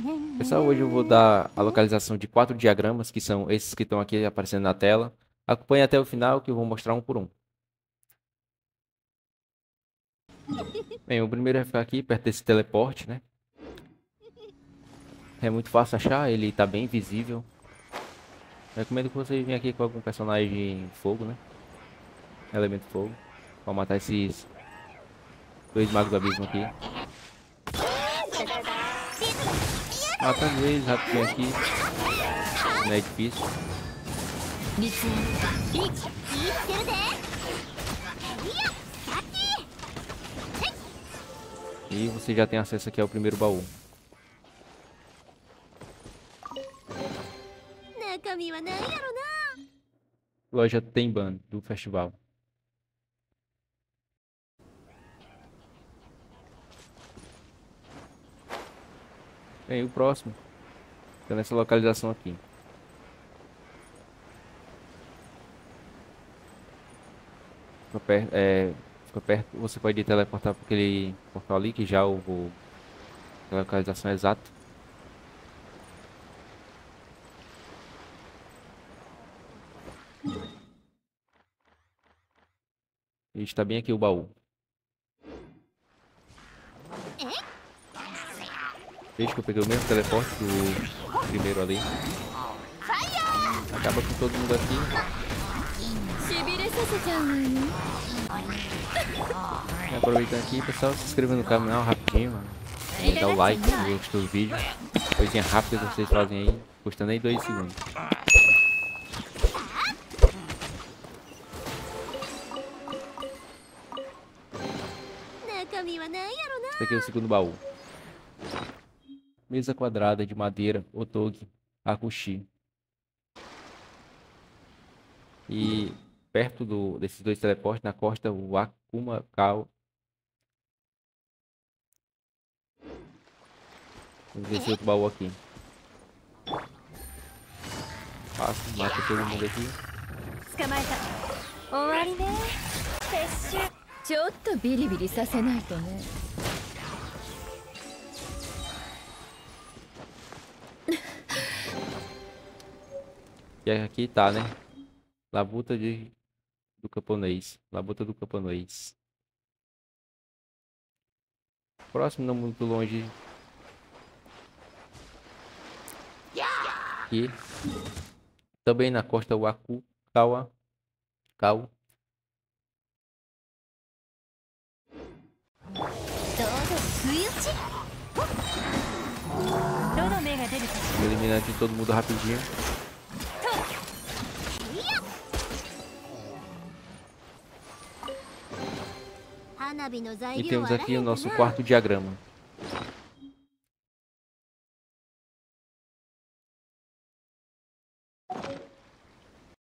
Pessoal, hoje eu vou dar a localização de 4 diagramas, que são esses que estão aqui aparecendo na tela. Acompanhe até o final que eu vou mostrar um por um. Bem, o primeiro vai ficar aqui perto desse teleporte, né? É muito fácil achar, ele está bem visível. Recomendo que você venha aqui com algum personagem fogo, né? Elemento fogo. Para matar esses dois magos do abismo aqui. Matando eles rapidinho aqui. Não é difícil. E você já tem acesso aqui ao primeiro baú. Loja Tenban do festival. Bem, o próximo fica nessa localização aqui. Fica perto, você pode teleportar para aquele portal ali, que já eu vou a localização exata. E está bem aqui o baú. Veja que eu peguei o mesmo teleporte do primeiro ali. Acaba com todo mundo aqui. E aproveitando aqui, pessoal, se inscreva no canal rapidinho, mano. E dá o like se gostou do vídeo. Coisinha rápida que vocês fazem aí, custando aí 2 segundos. Esse aqui é o segundo baú. Mesa quadrada de madeira, otogi, akushi. E perto desses dois teleportes, na costa, o Akuma Kao. Vamos ver esse outro baú aqui. Fácil, mata todo mundo aqui. E aqui tá, né? Labuta do camponês. Labuta do camponês. Próximo, não muito longe. Aqui. Também na costa Waku Kawa. Kau. Eliminando de todo mundo rapidinho. E temos aqui o nosso quarto diagrama.